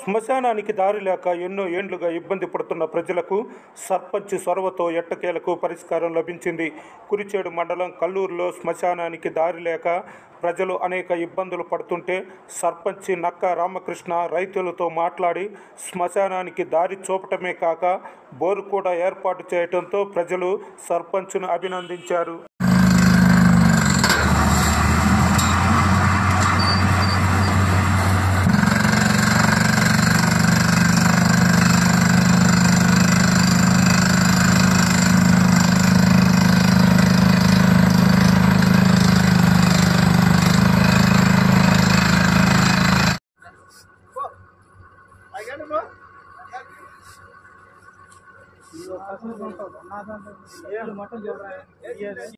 శ్మశానానికి దారి లేక ఎన్నో ఏండ్లుగా ఇబ్బంది పడుతున్న ప్రజలకు సర్పంచ్ చొరవతో ఎట్టకేలకు పరిష్కారం లభించింది. కురిచేడు మండలం కల్లూరులో శ్మశానానికి దారి లేక ప్రజలు అనేక ఇబ్బందులు పడుతుంటే సర్పంచ్ నక్క రామకృష్ణ రైతులతో మాట్లాడి శ్మశానానికి దారి చూపటమే కాక బోరు కూడా ఏర్పాటు చేయడంతో ప్రజలు సర్పంచ్ను అభినందించారు. మొత్తం